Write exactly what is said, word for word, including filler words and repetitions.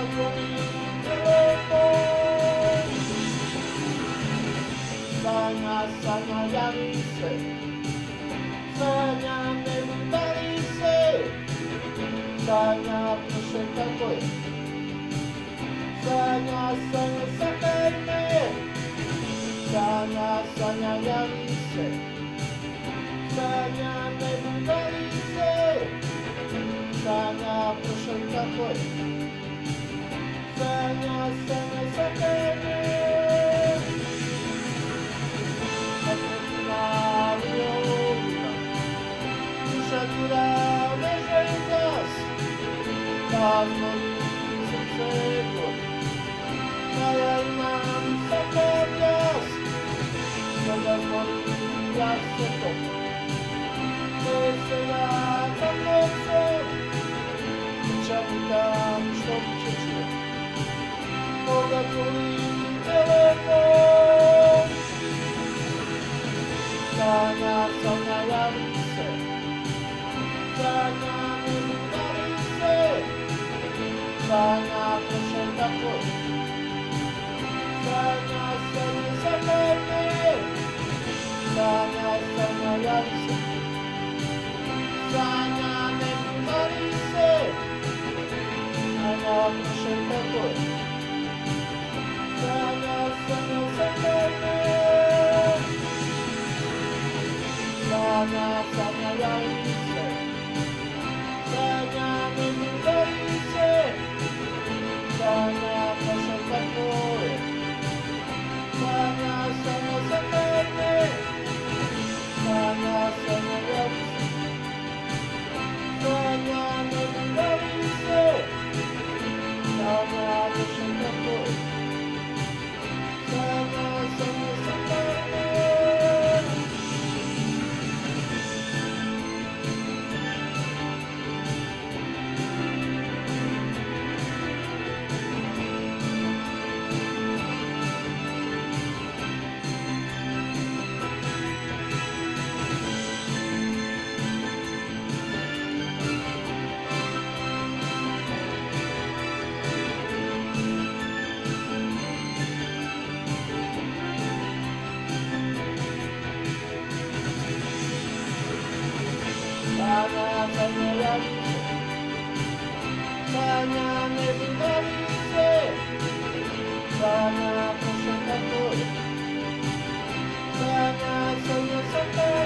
dzwoni telefon. Sania, Sania, jawi się. Sania, nie wydali się. Sania, proszę kakoj. Sania, Sania, zakarmy. Sania, Sania, jawi się. Sania, nie wydali się. Sania, proszę kakoj. Sania, Sania, zakarmy. Która leży w nas, dawno nic obcego, nadal nam zapełniasz, nadal moim jasem, wesela tam nocą, czemu tam szkodzicie, moga twój telefon, Sania, Sania, jawi się. Sania, nie wydali się. Sania, proszę kakoj. Sania, Sania, zakarmy. Sania, Sania, jawi się. Sania, nie wydali się. Sania, proszę kakoj. Sania, Sania, zakarmy. Sania, Sania, jawi się. Sania, nie wydali się. Sania, proszę kakoj. Sania, Sania, zakarmy. Sania, Sania, jawi się. Sania, nie wydali się. Sania, proszę kakoj. Sania, Sania, zakarmy. Sania, Sania, jawi się. Sania, nie wydali się. Sania, proszę kakoj. Sania, Sania, zakarmy.